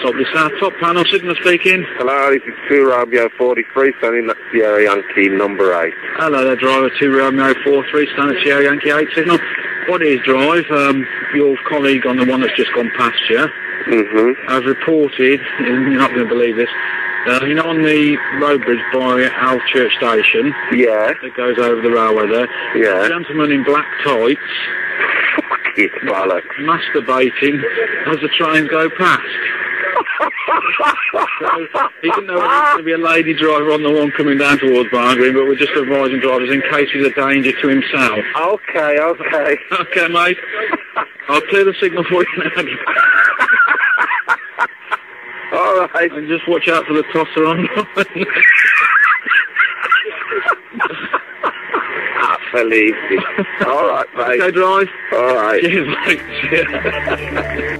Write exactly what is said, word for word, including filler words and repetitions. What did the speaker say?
stop this now. Top panel, signal speaking. Hello, this is two Romeo forty-three, standing at Sierra Yankee number eight. Hello there, driver, two Romeo forty-three, standing at Sierra Yankee eight signal. What is drive? Um, your colleague on the one that's just gone past you, Mm-hmm. I've reported, and you're not going to believe this, uh, you know on the road bridge by Al Church Station, Yeah. that goes over the railway there, Yeah. a gentleman in black tights, Fucking bollocks. masturbating as the trains go past. So, he didn't know whether it was going to be a lady driver on the one coming down towards Barn Green, but we're just advising drivers in case he's a danger to himself. Okay, okay. Okay, mate. I'll clear the signal for you now. All right. And just watch out for the tosser on. Ah, Felice. All right, mate. Okay, drive. All right. Cheers, mate. Cheers.